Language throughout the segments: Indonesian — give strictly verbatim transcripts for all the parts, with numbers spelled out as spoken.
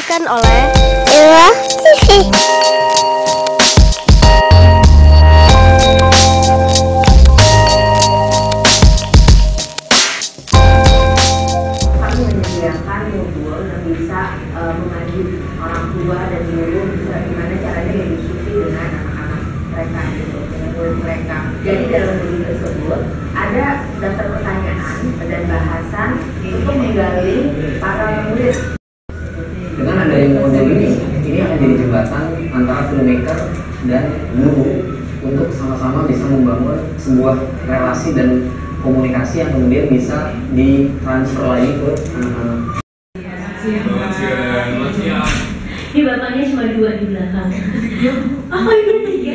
dipersembahkan oleh Ella T V. Kami menyediakan modul yang bisa uh, mengajak orang tua dan guru bagaimana caranya berdiskusi dengan anak-anak mereka gitu, dengan murid mereka. Jadi dalam modul tersebut ada daftar pertanyaan dan bahasan untuk menggali para murid. Dengan adanya modul ini, ini akan jadi jembatan antara filmmaker dan guru untuk sama-sama bisa membangun sebuah relasi dan komunikasi yang kemudian bisa ditransfer lagi ke anak-anak. Selamat siang, selamat siang. Ini bapaknya cuma dua di belakang. Oh ini tiga.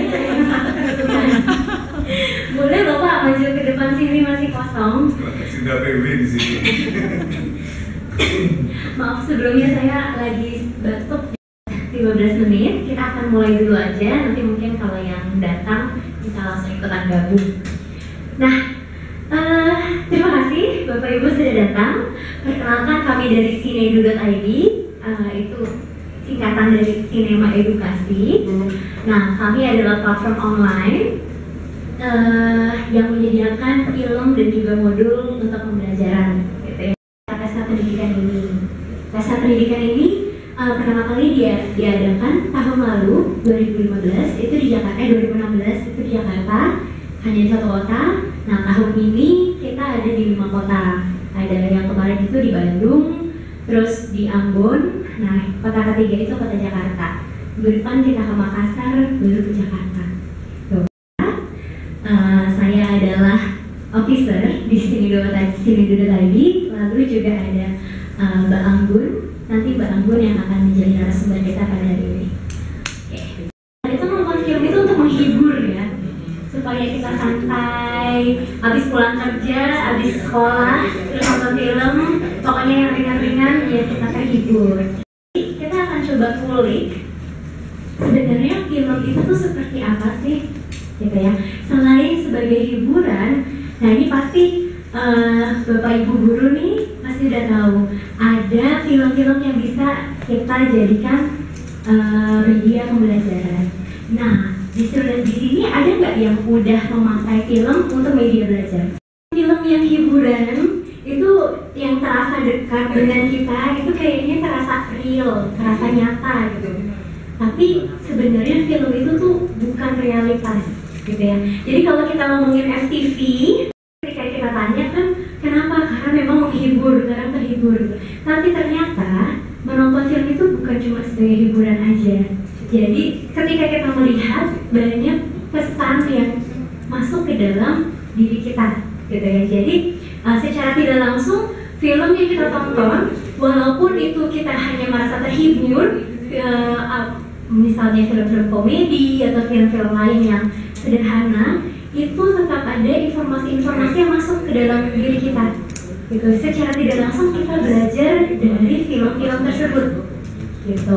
Boleh bapak maju ke depan sini, masih kosong. Sudah P W di sini. Maaf sebelumnya saya lagi batuk lima belas menit. Kita akan mulai dulu aja. Nanti mungkin kalau yang datang bisa langsung ikutan gabung. Nah, uh, terima kasih Bapak Ibu sudah datang. Perkenalkan kami dari Sinedu dot I D. Uh, itu singkatan dari Sinema Edukasi. Nah, kami adalah platform online uh, yang menyediakan film dan juga modul untuk pembelajaran. Gitu ya. Pesta pendidikan ini, pesta pendidikan ini uh, pertama kali dia diadakan tahun lalu dua ribu lima belas itu di Jakarta, eh, dua ribu enam belas itu di Jakarta, hanya di satu kota. Nah tahun ini kita ada di lima kota. Ada yang kemarin itu di Bandung, terus di Ambon. Nah kota ketiga itu kota Jakarta. Minggu depan kita ke Makassar, baru ke Jakarta. Tuh. Uh, saya adalah officer di Sinedu dot I D. Lalu juga ada uh, Mbak Anggun. Nanti Mbak Anggun yang akan menjadi narasumber kita pada hari ini. Oke. Itu nonton film itu untuk menghibur ya, supaya kita santai. Habis pulang kerja, habis sekolah, terus nonton film. Pokoknya yang ringan-ringan ya kita terhibur. Kita akan coba kulik. Sebenarnya film itu tuh seperti apa sih? Gitu ya. Selain sebagai hiburan. Nah ini pasti uh, Bapak Ibu guru nih pasti udah tahu ada film-film yang bisa kita jadikan uh, media pembelajaran. Nah di di sini ada nggak yang udah memakai film untuk media belajar? Film yang hiburan itu yang terasa dekat dengan kita itu kayaknya terasa real, terasa nyata gitu. Tapi sebenarnya film itu tuh bukan realitas. Gitu ya. Jadi kalau kita ngomongin F T V, ketika kita tanya kan kenapa? Karena memang menghibur, karena terhibur. Tapi ternyata menonton film itu bukan cuma sebagai hiburan aja. Jadi ketika kita melihat banyak pesan yang masuk ke dalam diri kita, gitu ya. Jadi uh, secara tidak langsung film yang kita tonton, walaupun itu kita hanya merasa terhibur, uh, uh, misalnya film-film komedi atau film-film lain yang sederhana, itu tetap ada informasi-informasi yang masuk ke dalam diri kita. Gitu. Secara tidak langsung kita belajar dari film-film tersebut. Gitu.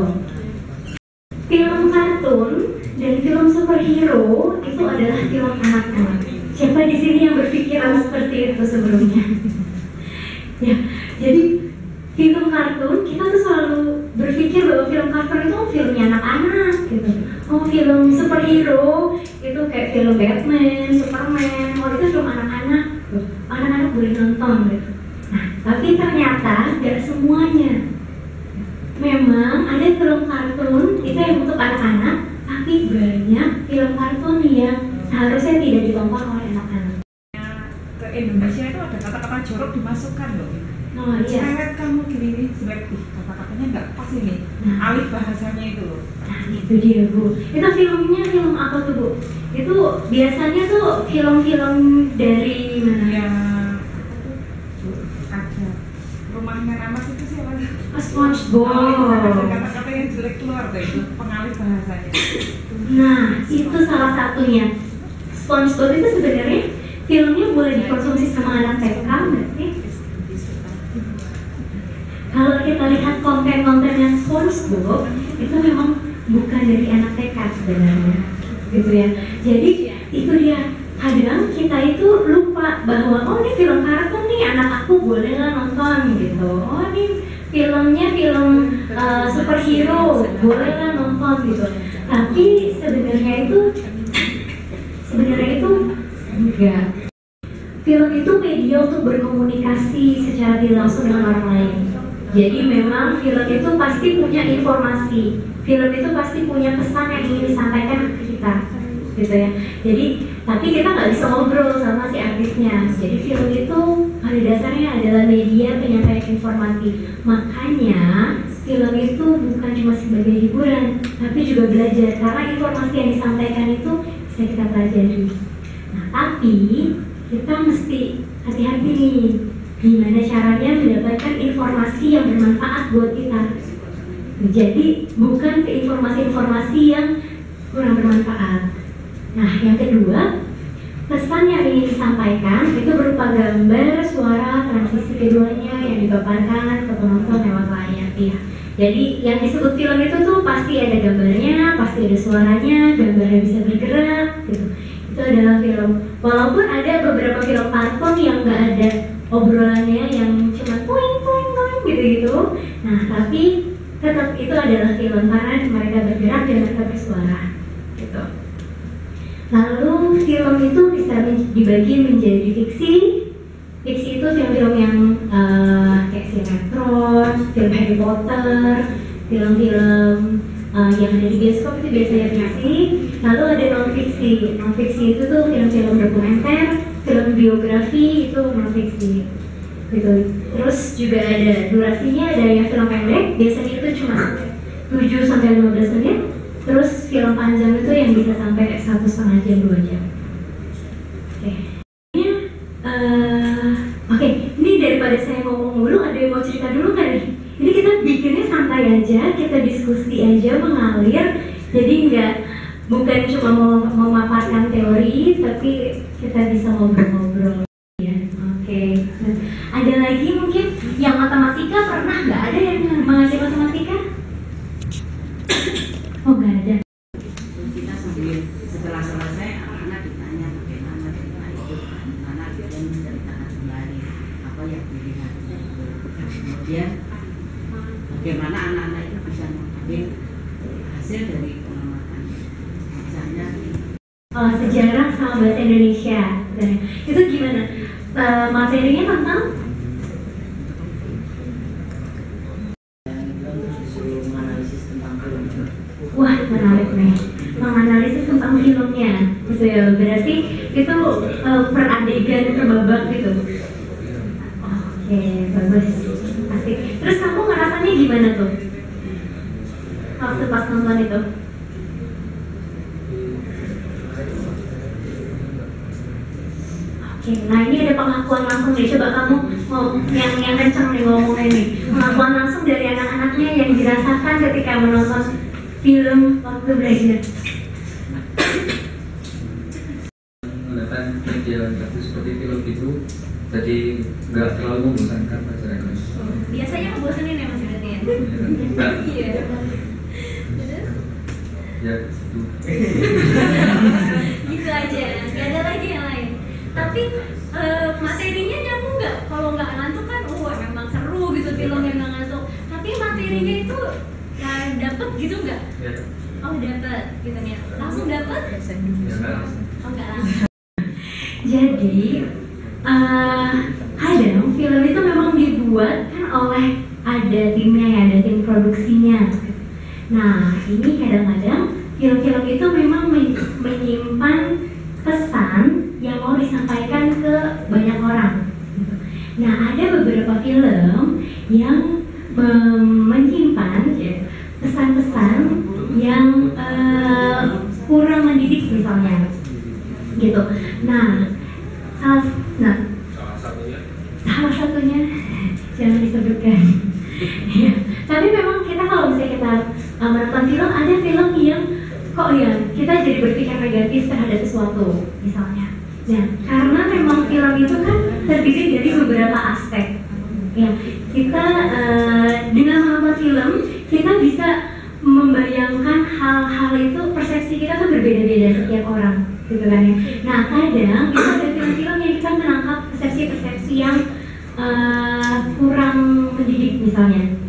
Film kartun dan film superhero itu adalah film anak-anak. Siapa di sini yang berpikiran seperti itu sebelumnya? Ya, jadi film kartun kita tuh selalu berpikir bahwa film kartun itu filmnya anak-anak gitu. Oh film superhero itu kayak film Batman, Superman, oh itu film anak-anak, anak-anak boleh nonton gitu. Nah tapi ternyata gak semuanya. Memang ada film kartun itu yang untuk anak-anak, tapi banyak film kartun yang seharusnya tidak ditonton oleh anak-anak. Ke Indonesia itu ada kata-kata jorok dimasukkan loh. Oh iya. Cewek kamu gini nih, selektif, kata-katanya nggak pas ini. Nah. Alif bahasanya itu loh. Nah itu dia Bu. Itu filmnya film apa tuh Bu? Itu biasanya tuh film-film dari mana? Ya, ada rumahnya anak itu siapa? Oh, SpongeBob. Oh, ada kata-kata yang jelek keluar tuh itu pengalih bahasanya. Nah itu salah satunya. SpongeBob itu sebenarnya filmnya boleh dikonsumsi sama anak T K nggak sih? Kalau kita lihat konten-kontennya SpongeBob itu memang bukan dari anak T K sebenarnya, gitu ya. Jadi itu dia, kadang kita itu lupa bahwa oh ini film kartun nih anak aku boleh lah nonton gitu. Oh ini filmnya film uh, superhero, bolehlah nonton gitu. Tapi sebenarnya itu sebenarnya itu enggak. Film itu media untuk berkomunikasi secara tidak langsung dengan orang lain. Jadi memang film itu pasti punya informasi. Film itu pasti punya pesan yang ingin disampaikan ke kita, gitu ya. Jadi tapi kita nggak bisa ngobrol sama si artisnya. Jadi film itu pada dasarnya adalah media penyampaian informasi. Makanya film itu bukan cuma sebagai hiburan, tapi juga belajar karena informasi yang disampaikan itu bisa kita pelajari. Nah, tapi kita mesti hati-hati nih, gimana caranya mendapatkan informasi yang bermanfaat buat kita. Jadi bukan ke informasi-informasi yang kurang bermanfaat. Nah, yang kedua, pesan yang ingin disampaikan itu berupa gambar, suara, transisi keduanya yang dipaparkan ke penonton lewat layar. Ya. Jadi yang disebut film itu tuh pasti ada gambarnya, pasti ada suaranya, gambarnya bisa bergerak, gitu. Itu adalah film. Walaupun ada beberapa film kartun yang nggak ada obrolannya, yang cuma poing poing poing gitu-gitu. Nah, tapi tetap itu adalah film karena mereka bergerak dan mereka bersuara, gitu. Lalu film itu bisa dibagi menjadi fiksi. Fiksi itu film-film yang uh, kayak sinetron, film Harry Potter, film-film uh, yang ada di bioskop itu biasanya fiksi. Lalu ada non-fiksi. Non-fiksi itu tuh film-film dokumenter, film biografi itu non-fiksi. Gitu. Terus juga ada durasinya, ada yang film pendek, biasanya itu cuma tujuh sampai lima belas menit. Terus film panjang itu yang bisa sampai satu setengah jam, dua jam. Oke. Okay. Uh, Oke, okay. Ini daripada saya ngomong mulu, ada yang mau cerita dulu nggak nih? Ini kita bikinnya santai aja, kita diskusi aja, mengalir. Jadi nggak, bukan cuma mau memaparkan teori, tapi kita bisa ngobrol-ngobrol. Ya, oke. Okay. Nah, ada lagi mungkin yang matematika, pernah nggak ada yang mengajar matematika? Oh, nggak ada. Kita sambil setelah selesai anak-anak ditanya bagaimana cerita itu, karena kita menceritakan kembali apa yang dilihat. Kemudian bagaimana anak-anak itu bisa mengambil hasil dari pengamatan. Misalnya oh, sejarah sama bahasa Indonesia. Nah, itu gimana? Uh, materinya tentang wah, menarik nih, menganalisis tentang filmnya gitu ya. Berarti itu uh, per adegan, per babak gitu. Oke, okay, bagus, asik. Terus kamu ngerasanya gimana tuh waktu pas nonton itu? Oke, okay, nah ini ada pengakuan langsung nih. Coba kamu mau yang yang kenceng nih ngomongnya nih. Pengakuan langsung dari anak-anaknya yang dirasakan ketika menonton film waktu belajar. Menggunakan media bagus seperti film itu, jadi nggak terlalu membosankan pelajarannya. Biasanya membosanin ya Mas berarti ya? Enggak. Iya. Terus? Ya gitu. Gitu aja, nggak ada lagi yang lain. Tapi uh, materinya nyambung nggak? Kalau nggak ngantuk kan, wah oh, memang seru gitu filmnya nggak ngantuk. Tapi materinya itu ya dapet gitu nggak? Ya. Oh dapet gitu ya, langsung dapet? Ya enggak langsung. Oh enggak langsung. Jadi uh, kadang film itu memang dibuat kan oleh ada timnya ya, ada tim produksinya. Nah ini kadang-kadang film-film itu memang menyimpan pesan yang mau disampaikan ke banyak orang. Nah ada beberapa film yang menyimpan pesan-pesan yang uh, kurang mendidik misalnya, gitu. Nah, salah, nah, salah satunya salah satunya jangan disebutkan. Ya, tapi memang kita kalau misalnya kita uh, menonton film, ada film yang kok ya kita jadi berpikir negatif terhadap sesuatu, misalnya. Nah, karena memang film itu kan terdiri dari beberapa aspek. Ya, kita uh, dengan menonton film kita bisa membayangkan hal-hal itu, persepsi kita tuh berbeda-beda setiap orang, gitu kan ya. Nah kadang itu ada film-film yang kita menangkap persepsi-persepsi yang uh, kurang mendidik misalnya.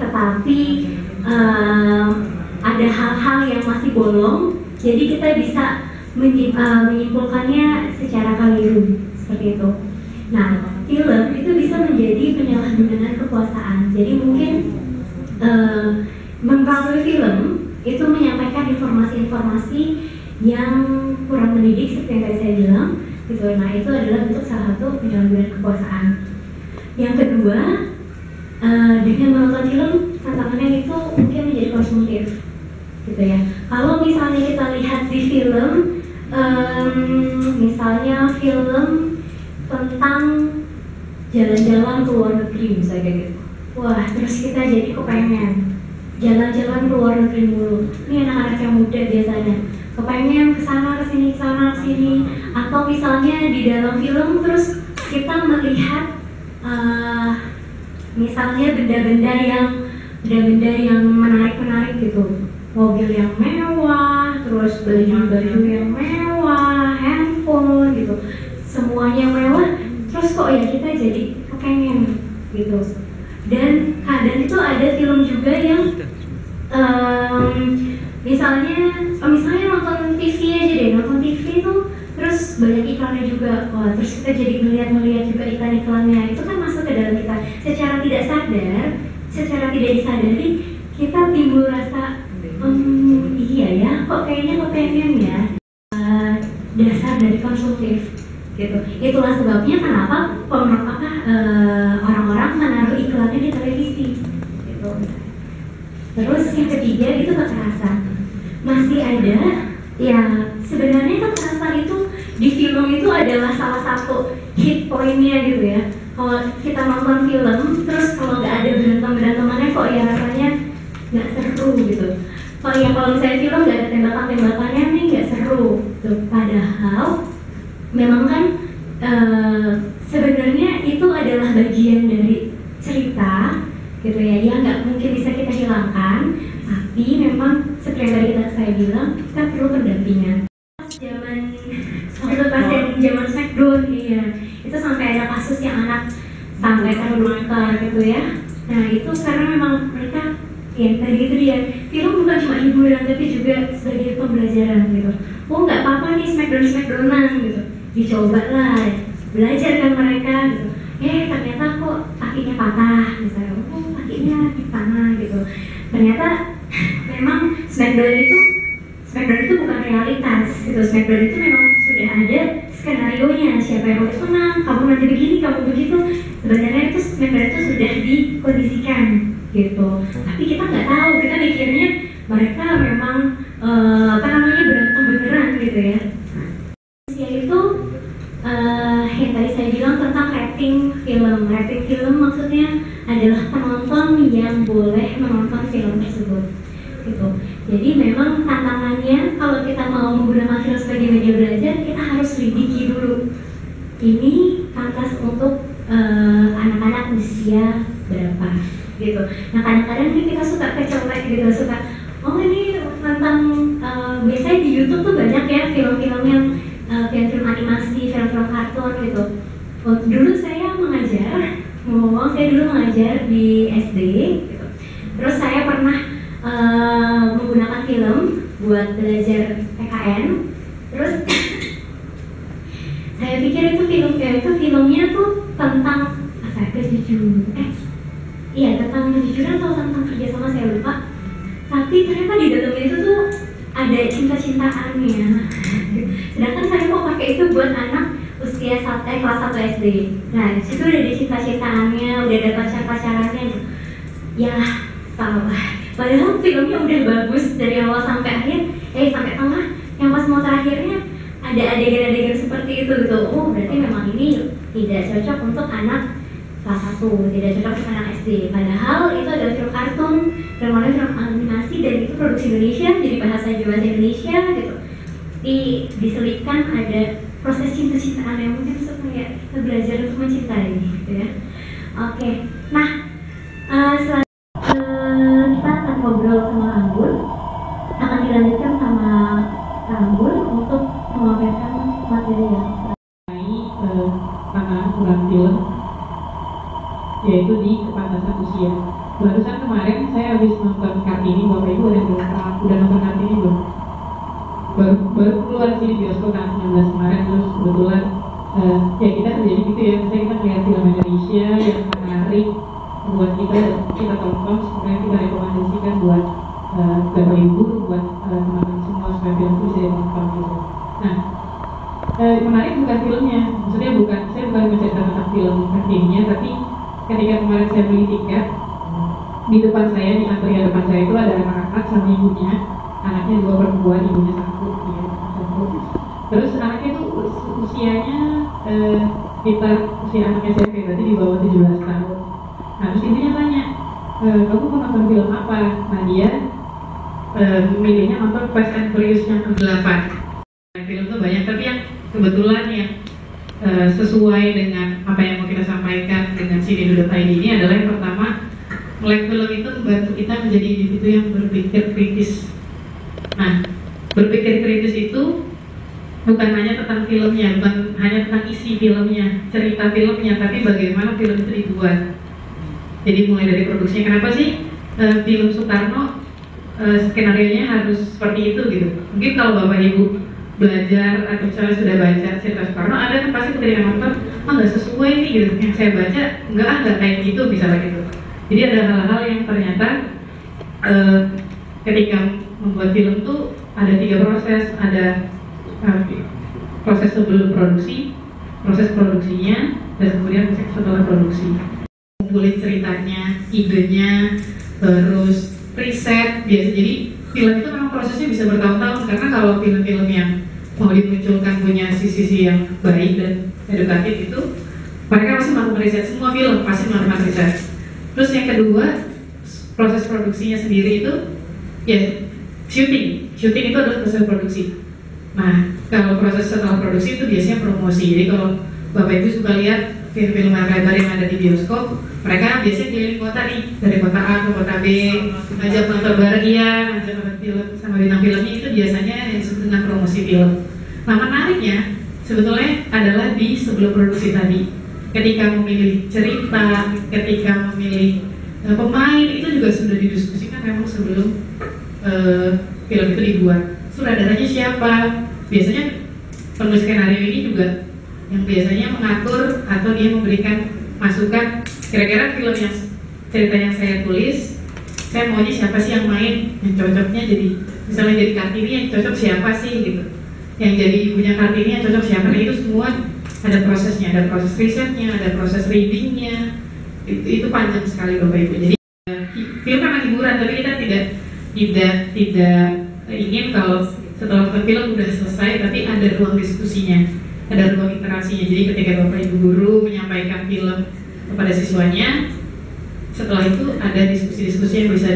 tetapi um, ada hal-hal yang masih bolong, jadi kita bisa menyimpulkannya secara keliru seperti itu. Nah, film itu bisa menjadi penyalahgunaan kekuasaan. Jadi mungkin uh, melalui film itu menyampaikan informasi-informasi yang kurang mendidik seperti yang tadi saya bilang, gitu. Nah, itu adalah bentuk salah satu penyalahgunaan kekuasaan. Yang kedua, uh, dengan menonton film tantangannya itu mungkin menjadi konsumtif, gitu ya. Kalau misalnya kita lihat di film, um, misalnya film tentang jalan-jalan ke luar negeri misalnya gitu, wah terus kita jadi kepengen jalan-jalan ke luar negeri mulu. Ini anak-anak yang muda biasanya kepengen kesana kesini kesana kesini, atau misalnya di dalam film terus kita melihat uh, misalnya benda-benda yang benda-benda yang menarik-menarik gitu, mobil yang mewah, terus baju-baju yang mewah, handphone gitu, semuanya mewah, terus kok ya kita jadi kepengen gitu. Dan kadang itu ada film juga yang um, misalnya oh misalnya nonton T V aja deh, nonton T V itu terus banyak iklannya juga, wah terus kita jadi melihat-melihat juga iklan-iklannya, itu kan masuk ke dalam kita secara tidak sadar, secara tidak disadari kita timbul rasa um, iya ya kok kayaknya kepengen ya, uh, dasar dari konsumtif gitu. Itulah sebabnya kenapa pemerintah apa uh, orang-orang menaruh iklannya di televisi gitu. Terus yang ketiga itu kekerasan. Masih ada ya, sebenarnya kekerasan itu di film itu adalah salah satu hit pointnya gitu ya. Kalau kita nonton film terus kalau nggak ada berantem-berantemannya kok ya rasanya nggak seru gitu. Kalau ya kalau misalnya film nggak ada tembakan-tembakannya nih nggak seru tuh. Padahal memang kan uh, sebenarnya itu adalah bagian dari cerita gitu ya, yang nggak mungkin bisa kita hilangkan, tapi memang seperti yang tadi kita saya bilang kita perlu pendampingan. Pas zaman waktu pasien zaman Smackdown iya, itu sampai ada kasus yang anak sampai terluka gitu ya. Nah itu karena memang mereka ya tadi itu dia, film bukan cuma hiburan tapi juga sebagai pembelajaran gitu. Oh nggak apa-apa nih Smackdown Smackdownan gitu, dicoba lah, belajar kan mereka gitu. Eh ternyata kok kakinya patah misalnya, oh kakinya di mana gitu. Ternyata memang Smackdown itu Smackdown itu bukan realitas gitu. Smackdown itu memang sudah ada skenario-nya, siapa yang harus menang, kamu nanti begini, kamu begitu. Sebenarnya itu Smackdown itu sudah dikondisikan gitu. Tapi kita nggak tahu, kita mikirnya mereka memang uh, apa namanya berantem beneran gitu ya. Yaitu uh, yang tadi saya bilang tentang rating film. Rating film maksudnya adalah penonton yang boleh menonton film tersebut gitu. Jadi memang tantangannya kalau kita mau menggunakan film sebagai media belajar, kita harus selidiki dulu ini pantas untuk uh, anak-anak usia berapa gitu. Nah kadang-kadang nih kita suka kecolek gitu, suka oh ini tentang uh, biasanya di YouTube tuh banyak ya film-film yang uh, film-film animasi, film-film kartun gitu. Oh, dulu saya mengajar, ngomong saya dulu mengajar di S D gitu. Terus saya pernah uh, menggunakan film buat belajar P K N. Terus saya pikir itu film itu filmnya tuh tentang apa? Kejujuran. Eh, iya tentang kejujuran atau tentang kerjasama saya lupa. Tapi ternyata di dalam itu tuh ada cinta-cintaannya. Sedangkan saya mau pakai itu buat anak usia satu, eh, kelas satu S D. Nah, di situ udah ada cinta-cintaannya, udah ada pacar-pacarannya. Ya, salah. Padahal filmnya udah bagus dari awal sampai akhir, eh sampai tengah. Yang pas mau terakhirnya ada adegan-adegan seperti itu gitu. Oh, berarti memang ini tidak cocok untuk anak kelas satu, tidak cocok untuk anak S D. Padahal itu adalah film kartun, film film animasi, dan itu produksi Indonesia, jadi bahasa bahasa Indonesia gitu. Di, diselipkan ada proses cinta-cintaan yang mungkin supaya kita belajar untuk mencintai gitu ya. Oke, nah uh, selanjutnya uh, kita akan ngobrol sama Anggun, akan dilanjutkan sama Anggun untuk memamerkan materi yang uh, tantangan kurang film, yaitu di kepantasan usia. Barusan kemarin kita kita tonton, kemudian kita rekomendasikan buat uh, bapak ibu, buat uh, teman-teman semua supaya film itu bisa ditonton gitu. Nah, uh, menarik bukan filmnya, maksudnya bukan saya bukan mencerita tentang film filmnya, tapi ketika kemarin saya beli tiket, di depan saya, di antrian depan saya itu ada anak-anak sama ibunya, anaknya dua perempuan, ibunya satu, dia satu. Terus anaknya itu usianya eh, sekitar usia anak S M P, berarti di bawah tujuh belas tahun. Nah, terus ibunya tanya, e, kamu mau nonton film apa? Nah, dia e, milihnya nonton Fast and Furious yang kedelapan. Film itu banyak, tapi yang kebetulan yang e, sesuai dengan apa yang mau kita sampaikan dengan Sini dot I D ini adalah yang pertama, melek film itu membantu kita menjadi individu yang berpikir kritis. Nah, berpikir kritis itu bukan hanya tentang filmnya, bukan hanya tentang isi filmnya, cerita filmnya, tapi bagaimana film itu dibuat. Jadi mulai dari produksinya, kenapa sih e, film Soekarno e, skenario-nya harus seperti itu gitu. Mungkin kalau Bapak Ibu belajar atau misalnya sudah baca cerita Soekarno, ada kan pasti ketika nonton, oh nggak sesuai nih gitu, yang saya baca nggak ada kayak gitu misalnya gitu. Jadi ada hal-hal yang ternyata e, ketika membuat film tuh ada tiga proses, ada e, proses sebelum produksi, proses produksinya, dan kemudian proses setelah produksi. Kulit ceritanya, idenya, terus riset biasa. Jadi film itu memang prosesnya bisa bertahun-tahun, karena kalau film-film yang mau dimunculkan punya sisi-sisi yang baik dan edukatif itu mereka pasti melakukan riset, semua film pasti melakukan riset. Terus yang kedua, proses produksinya sendiri itu ya syuting, syuting itu adalah proses produksi. Nah, kalau proses setelah produksi itu biasanya promosi. Jadi kalau Bapak Ibu suka lihat film-film lebar yang ada di bioskop, mereka biasanya keliling kota nih, dari kota A ke kota B, ngajak nonton bareng, iya, ngajak nonton film sama bintang filmnya, itu biasanya yang disebut dengan promosi film. Nah, menariknya sebetulnya adalah di sebelum produksi tadi, ketika memilih cerita, ketika memilih uh, pemain, itu juga sudah didiskusikan memang sebelum uh, film itu dibuat. Sutradaranya siapa? Biasanya penulis skenario ini juga yang biasanya mengatur atau dia memberikan masukan, kira-kira film yang cerita yang saya tulis, saya maunya siapa sih yang main, yang cocoknya jadi, misalnya jadi Kartini yang cocok siapa sih gitu, yang jadi ibunya Kartini yang cocok siapa. Nah, itu semua ada prosesnya, ada proses risetnya, ada proses readingnya, itu, itu panjang sekali Bapak Ibu. Jadi film memang hiburan, tapi kita tidak tidak tidak ingin kalau setelah nonton film udah selesai, tapi ada ruang diskusinya, ada ruang interaksinya. Jadi ketika Bapak Ibu guru menyampaikan film kepada siswanya, setelah itu ada diskusi-diskusi yang bisa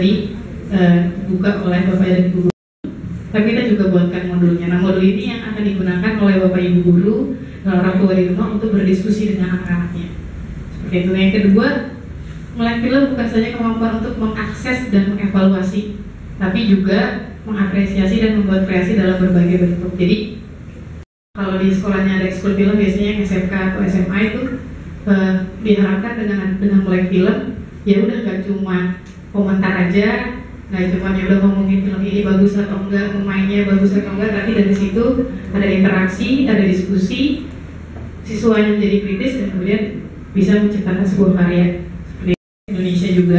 dibuka uh, oleh Bapak dan Ibu guru. Tapi kita juga buatkan modulnya. Nah, modul ini yang akan digunakan oleh Bapak Ibu guru dan orang tua di rumah untuk berdiskusi dengan anak-anaknya. Seperti itu. Yang kedua, melek film bukan saja kemampuan untuk mengakses dan mengevaluasi, tapi juga mengapresiasi dan membuat kreasi dalam berbagai bentuk. Jadi kalau di sekolahnya ada ekskul film, biasanya S M K atau S M A itu uh, diharapkan dengan dengan melek film, ya udah gak cuma komentar aja, nggak cuma ya udah ngomongin film ini bagus atau enggak, pemainnya bagus atau enggak, tapi dari situ ada interaksi, ada diskusi, siswanya menjadi kritis dan kemudian bisa menciptakan sebuah karya. Seperti Indonesia juga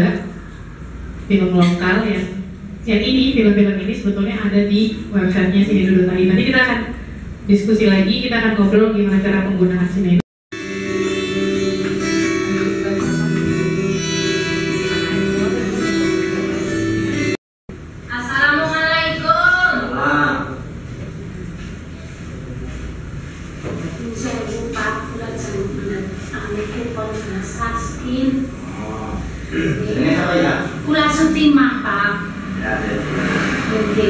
film lokal yang yang ini, film-film ini sebetulnya ada di websitenya Sini dot I D. Nanti kita akan diskusi lagi, kita akan ngobrol gimana cara penggunaan Sini. Assalamualaikum. Saya lupa udah sampai amikin pon sakit. Ini apa ya? Ulah sutimah Pak. Ya, ya. Oke.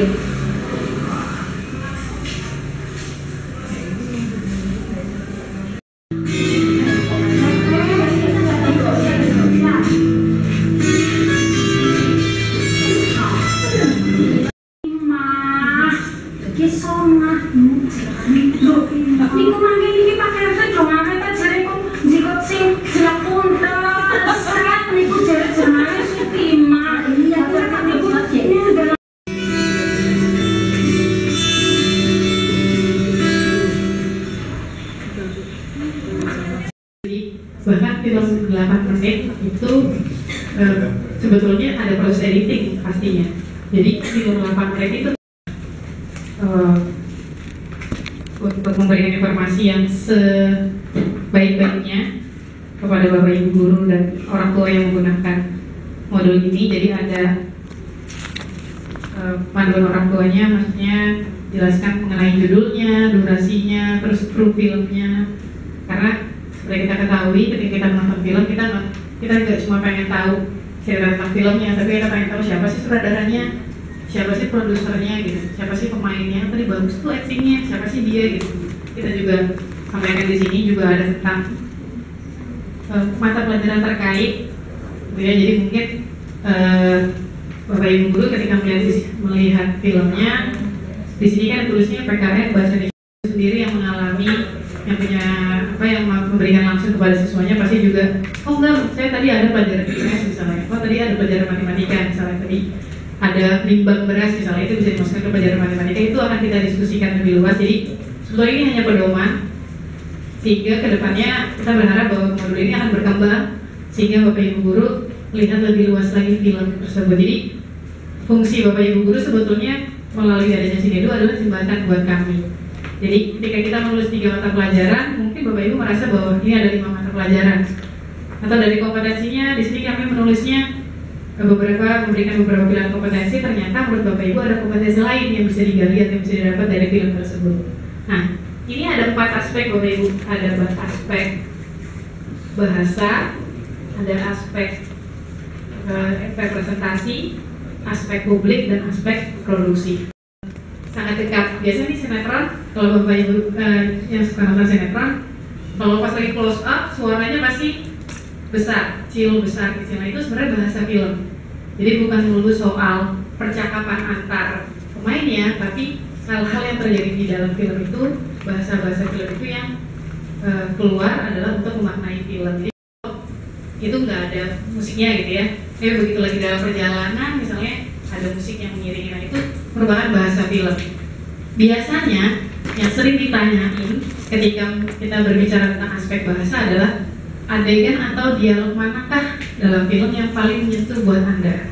Bahkan film delapan menit itu uh, sebetulnya ada proses editing pastinya. Jadi film delapan menit itu uh, untuk memberikan informasi yang sebaik-baiknya kepada Bapak Ibu guru dan orang tua yang menggunakan modul ini. Jadi ada uh, panduan orang tuanya, maksudnya jelaskan mengenai judulnya, durasinya, terus kru filmnya. Karena seperti kita ketahui ketika kita menonton film, kita kita nggak cuma pengen tahu cerita tentang filmnya, tapi kita pengen tahu siapa sih sutradaranya, siapa sih produsernya gitu, siapa sih pemainnya, tadi bagus tuh actingnya, siapa sih dia gitu. Kita juga sampaikan di sini juga ada tentang uh, mata pelajaran terkait, gitu ya. Jadi mungkin uh, Bapak Ibu guru ketika melihat melihat filmnya, di sini kan tulisnya P K R bahasa Indonesia sendiri yang mengalami, yang punya apa, yang memberikan langsung kepada siswanya pasti juga, oh enggak, saya tadi ada pelajaran I P S misalnya, oh tadi ada pelajaran matematika misalnya, tadi ada limbang beras misalnya, itu bisa dimasukkan ke pelajaran matematika. Itu akan kita diskusikan lebih luas. Jadi sebetulnya ini hanya pedoman, sehingga kedepannya kita berharap bahwa modul ini akan berkembang sehingga Bapak Ibu guru melihat lebih luas lagi film tersebut. Jadi fungsi Bapak Ibu guru sebetulnya melalui adanya Sinedu adalah jembatan buat kami. Jadi ketika kita menulis tiga mata pelajaran, mungkin Bapak Ibu merasa bahwa ini ada lima mata pelajaran, atau dari kompetensinya di sini kami menulisnya beberapa, memberikan beberapa pilihan kompetensi. Ternyata menurut Bapak Ibu ada kompetensi lain yang bisa digali atau yang bisa didapat dari film tersebut. Nah, ini ada empat aspek Bapak Ibu. Ada aspek bahasa, ada aspek uh, representasi, aspek publik, dan aspek produksi. Sangat dekat. Biasanya nih sinetron, kalau Bapak Ibu uh, yang suka nonton sinetron, kalau pas lagi close up, suaranya pasti besar, kecil, besar, kecil. Nah, itu sebenarnya bahasa film. Jadi bukan melulu soal percakapan antar pemainnya, tapi hal-hal yang terjadi di dalam film itu, bahasa-bahasa film itu yang uh, keluar adalah untuk memaknai film. Jadi itu nggak ada musiknya gitu ya. Tapi begitu lagi dalam perjalanan, misalnya ada musik yang mengiringi, nah itu merupakan bahasa film. Biasanya yang sering ditanyain ketika kita berbicara tentang aspek bahasa adalah adegan atau dialog manakah dalam film yang paling menyentuh buat Anda?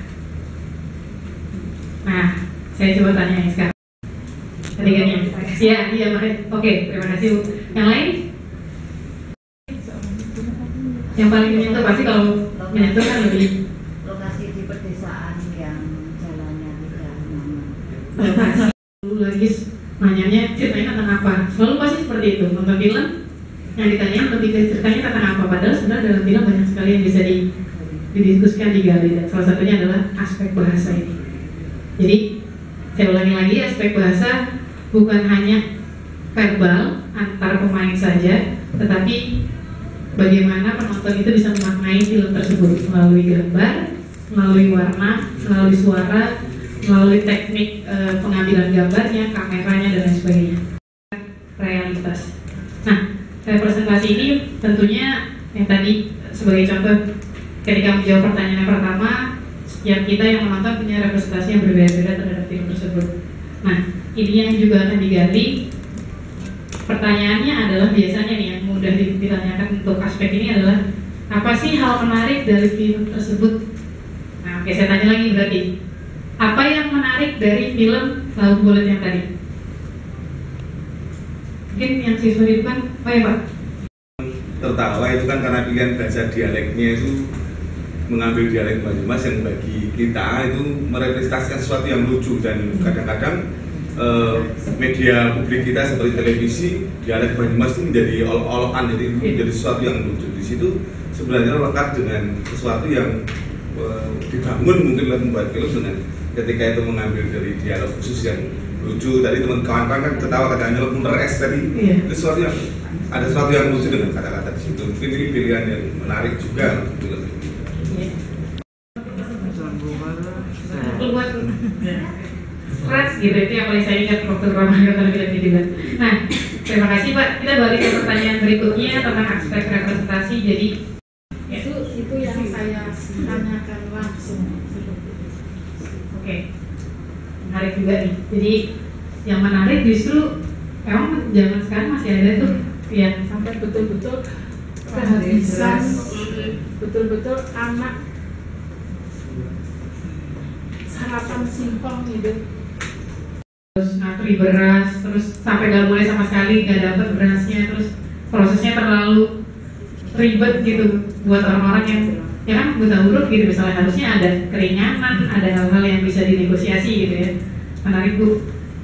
Nah, saya coba tanya sekarang. Adegannya? Iya, iya, oke, terima kasih Bu. Yang lain? Yang paling menyentuh pasti kalau menyentuh kan lebih lokasi di pedesaan yang jalannya tidak nyaman. Lokasi dulu lagi nanyanya ceritanya tentang apa? Selalu pasti seperti itu. Nonton film yang ditanyain lebih ke ceritanya tentang apa, padahal sebenarnya dalam film banyak sekali yang bisa di, didiskusikan, digali, dan salah satunya adalah aspek bahasa ini. Jadi saya ulangi lagi, aspek bahasa bukan hanya verbal antar pemain saja, tetapi bagaimana penonton itu bisa memaknai film tersebut melalui gambar, melalui warna, melalui suara, melalui teknik e, pengambilan gambarnya, kameranya, dan lain sebagainya. Realitas. Nah, representasi ini tentunya yang tadi sebagai contoh ketika menjawab pertanyaan yang pertama, setiap kita yang menonton punya representasi yang berbeda-beda terhadap film tersebut. Nah, ini yang juga akan digali. Pertanyaannya adalah biasanya nih yang mudah ditanyakan untuk aspek ini adalah apa sih hal menarik dari film tersebut? Nah, oke, saya tanya lagi berarti apa yang menarik dari film Laut Bulat yang tadi? Mungkin yang siswa di depan, apa ya Pak? Tertawa itu kan karena pilihan bahasa dialeknya itu mengambil dialek Banyumas yang bagi kita itu merepresentasikan sesuatu yang lucu, dan kadang-kadang eh, media publik kita seperti televisi, dialek Banyumas itu menjadi olok-olokan, jadi menjadi sesuatu yang lucu. Di situ sebenarnya lekat dengan sesuatu yang eh, dibangun mungkin oleh membuat film dengan ketika itu mengambil dari dialog khusus yang lucu. Tadi teman kawan-kawan kan ketawa katanya bener es tadi, iya. Itu sesuatu yang ada sesuatu yang lucu dengan kata-kata di situ. Mungkin ini pilihan yang menarik juga untuk film ini. Buat stres gitu, itu yang paling saya ingat waktu Ramadan film ini juga. Nah, terima kasih Pak. Kita balik ke pertanyaan berikutnya tentang aspek representasi. Jadi itu itu yang saya tanyakan langsung. Oke, menarik juga nih. Jadi yang menarik justru emang zaman sekarang masih ada tuh yang sampai betul-betul kehabisan, betul-betul anak kapan simpang gitu. Terus ngantri beras, terus sampai gak boleh sama sekali gak dapet berasnya, terus prosesnya terlalu ribet gitu buat orang-orang yang ya kan buta huruf gitu, misalnya harusnya ada keringanan, ada hal-hal yang bisa dinegosiasi gitu ya. Menarik Bu.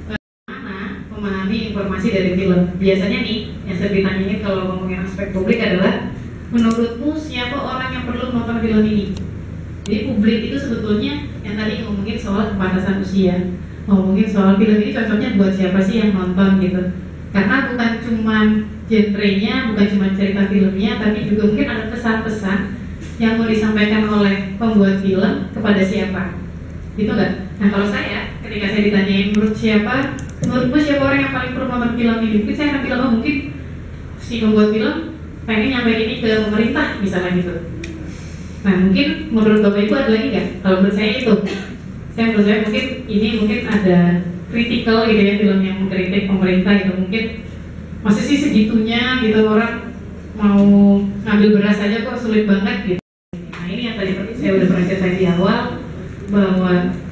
Mana memahami informasi dari film? Biasanya nih yang sering ditanyain kalau ngomongin aspek publik adalah, menurutmu siapa orang yang perlu nonton film ini? Jadi publik itu sebetulnya yang tadi ngomongin soal kebatasan usia, ngomongin soal film ini cocoknya buat siapa sih yang nonton gitu. Karena bukan cuma genrenya, bukan cuma cerita filmnya, tapi juga mungkin ada pesan-pesan yang mau disampaikan oleh pembuat film kepada siapa, gitu nggak? Nah kalau saya, ketika saya ditanyain menurut siapa, menurutmu siapa orang yang paling perlu nonton film ini, mungkin saya akan bilang, oh mungkin si pembuat film pengen nyampein ini ke pemerintah misalnya gitu. Nah mungkin menurut Bapak Ibu ada lagi nggak? Kalau menurut saya itu, saya menurut saya mungkin ini mungkin ada kritikal gitu ya, film yang mengkritik pemerintah itu mungkin masih sih segitunya gitu, orang mau ngambil beras aja kok sulit banget gitu. Nah ini yang tadi saya udah pernah cerita di awal bahwa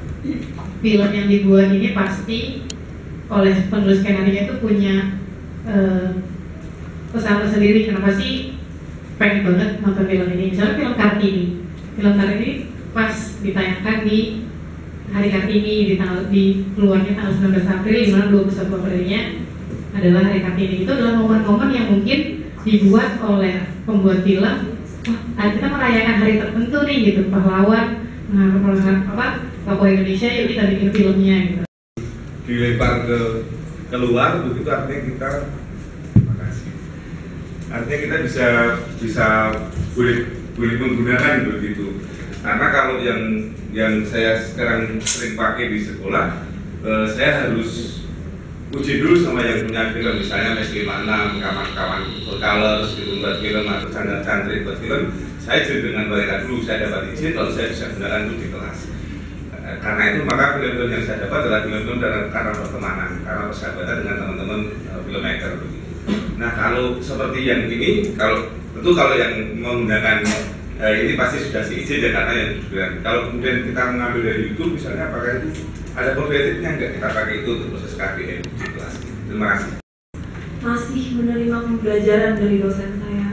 film yang dibuat ini pasti oleh penulis skenario itu punya uh, pesan sendiri. Kenapa sih pengen banget nonton film ini? Misalnya film Kartini, film Kartini pas ditayangkan di hari Kartini di tanggal di keluarnya tanggal sembilan belas April, di mana dua puluh satu Aprilnya adalah hari Kartini. Itu adalah momen-momen yang mungkin dibuat oleh pembuat film. Wah, kita merayakan hari tertentu nih gitu, pahlawan, nah, apa tokoh Indonesia, yuk kita bikin filmnya gitu. Dilempar ke keluar begitu, artinya kita makasih. Artinya kita bisa bisa boleh boleh menggunakan begitu. Karena kalau yang yang saya sekarang sering pakai di sekolah, eh, saya harus uji dulu sama yang punya film, misalnya S lima enam, kawan-kawan colors gitu buat film atau candri buat film. Saya jadi dengan mereka dulu, saya dapat izin kalau saya bisa gunakan dulu di kelas. Karena itu maka film-film yang saya dapat adalah film-film karena pertemanan, karena persahabatan dengan teman-teman uh, filmmaker. Nah kalau seperti yang ini, kalau tentu kalau yang menggunakan uh, ini pasti sudah diizin ya, karena yang juga. Kalau kemudian kita mengambil dari YouTube misalnya, apakah itu ada kreatifnya enggak kita pakai itu untuk proses K B M di kelas? Terima kasih. Masih menerima pembelajaran dari dosen saya.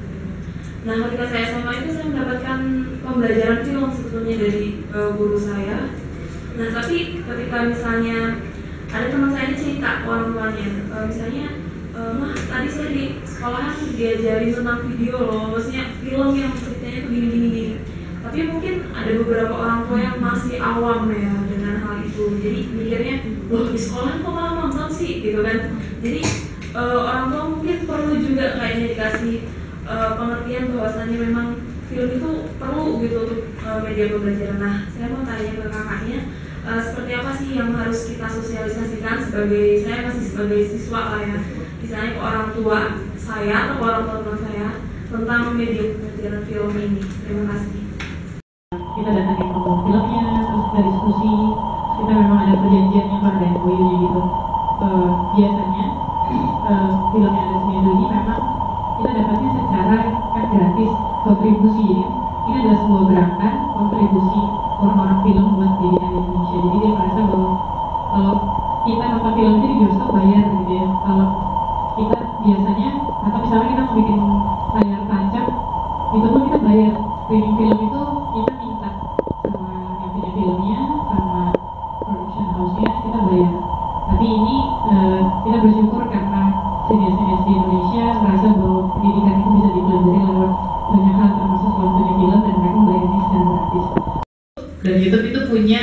Nah ketika saya S M A itu saya mendapatkan pembelajaran film sebetulnya dari uh, guru saya. Nah tapi ketika misalnya ada teman saya ini cerita orang tuanya, uh, misalnya uh, mah tadi saya di sekolahan diajarin tentang video loh, maksudnya film yang ceritanya tuh gini-gini. Tapi mungkin ada beberapa orang tua yang masih awam ya dengan hal itu, jadi mikirnya loh di sekolah kok malah nonton sih gitu kan. Jadi uh, orang tua mungkin perlu juga kayaknya dikasih uh, pengertian bahwasannya memang film itu perlu gitu untuk uh, media pembelajaran. Nah saya mau tanya ke kakaknya, uh, seperti apa sih yang harus kita sosialisasikan sebagai, saya masih sebagai siswa lah ya, misalnya ke orang tua saya atau ke orang tua teman saya tentang media pembelajaran film ini. Terima kasih. Kita datangin pembuat filmnya, terus kita diskusi, kita memang ada perjanjiannya, ada M O U-nya gitu. Uh, biasanya uh, film yang ada di ini memang kita dapatnya secara kan gratis, kontribusi ya. Ini adalah sebuah gerakan kontribusi orang-orang film buat media Indonesia. Jadi dia merasa bahwa kalau kita nonton film itu di bioskop bayar gitu ya. Kalau kita biasanya, atau misalnya kita mau bikin layar tancap, itu pun kita bayar. Streaming film itu kita minta sama yang punya filmnya, sama production house-nya, kita bayar. Tapi ini uh, kita bersyukur karena senior-senior di Indonesia merasa bahwa pendidikan itu bisa dipelajari lewat banyak hal, termasuk soal punya film, dan mereka membayarnya secara gratis. Dan YouTube itu punya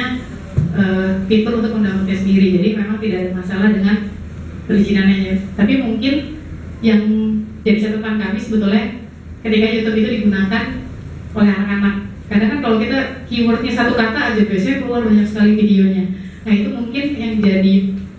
uh, fitur untuk mendownloadnya sendiri, jadi memang tidak ada masalah dengan perizinannya. Tapi mungkin yang jadi catatan kami sebetulnya ketika YouTube itu digunakan oleh anak-anak, karena kan kalau kita keywordnya satu kata aja biasanya keluar banyak sekali videonya. Nah itu mungkin yang jadi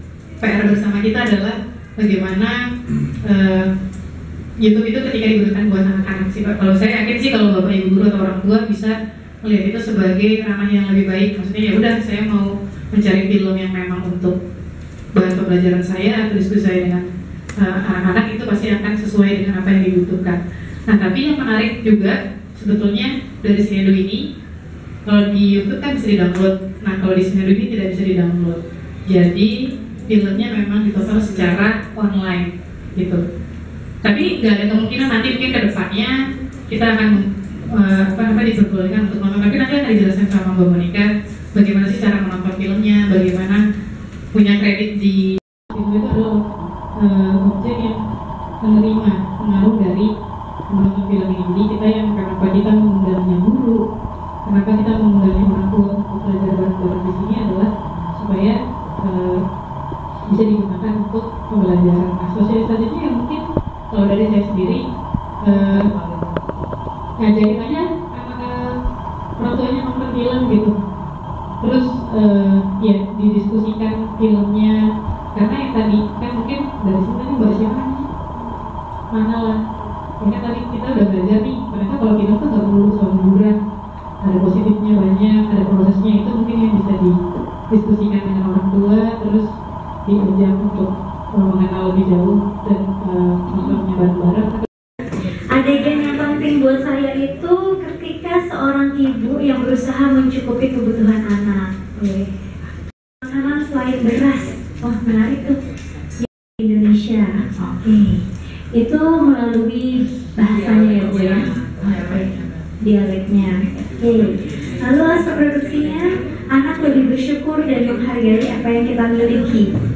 P R bersama kita adalah bagaimana uh, YouTube itu ketika digunakan buat anak-anak sih Pak. Kalau saya yakin sih kalau bapak ibu guru atau orang tua bisa melihat itu sebagai ranah yang lebih baik. Maksudnya ya udah, saya mau mencari film yang memang untuk bahan pembelajaran saya atau diskusi saya dengan uh, anak-anak, itu pasti akan sesuai dengan apa yang dibutuhkan. Nah tapi yang menarik juga sebetulnya dari Sinedu ini, Kalau di YouTube kan bisa di-download. Nah, kalau di Semeru ini tidak bisa di-download. Jadi filmnya memang ditonton secara online gitu. Tapi nggak ada kemungkinan nanti mungkin ke depannya kita akan uh, apa apa diperbolehkan untuk nonton. Tapi nanti akan dijelaskan sama Mbak Monica bagaimana sih cara menonton filmnya, bagaimana punya kredit di film itu adalah uh, objek yang menerima pengaruh dari menonton film ini. Jadi kita yang kenapa kita mengundangnya dulu, kenapa kita mengundangnya orang tua untuk belajar bareng-bareng di sini adalah supaya uh, bisa digunakan untuk pembelajaran. Nah, sosialisasinya yang mungkin kalau dari saya sendiri uh, ngajarin aja anak orang tuanya nonton film gitu. Terus uh, ya didiskusikan filmnya, karena yang tadi kan mungkin dari sini tadi bahas siapa nih? Mana lah. Ini tadi kita udah belajar nih, ternyata kalau film tuh nggak perlu soal hiburan, ada positifnya banyak, ada prosesnya, itu mungkin yang bisa didiskusikan dengan orang tua, terus diajak untuk uh, mengenal lebih jauh dan uh, nontonnya bareng-bareng. Adegan yang penting buat saya itu ketika seorang ibu yang berusaha mencukupi kebutuhan anak. Makanan selain beras, wah menarik tuh di Indonesia. Oke. Okay. Itu melalui bahasanya ya Bu ya, dialeknya. Oke. Lalu aspek produksinya, anak lebih bersyukur dan menghargai apa yang kita miliki.